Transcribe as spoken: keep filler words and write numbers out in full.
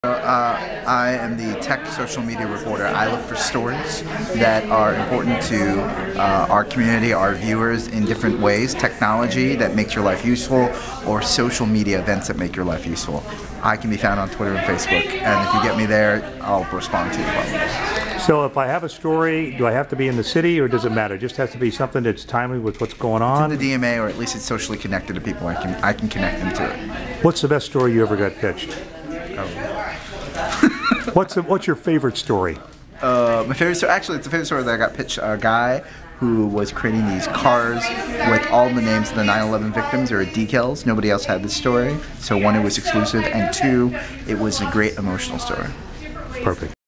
Uh, I am the tech social media reporter. I look for stories that are important to uh, our community, our viewers in different ways. Technology that makes your life useful, or social media events that make your life useful. I can be found on Twitter and Facebook, and if you get me there, I'll respond to you. So if I have a story, do I have to be in the city, or does it matter? It just has to be something that's timely with what's going on? It's in the D M A, or at least it's socially connected to people. I can I can connect them to it. What's the best story you ever got pitched? Oh. What's the, what's your favorite story? Uh, my favorite story, actually, it's the favorite story that I got pitched. A guy who was creating these cars with all the names of the nine eleven victims. There were decals. Nobody else had this story. So one, it was exclusive, and two, it was a great emotional story. Perfect.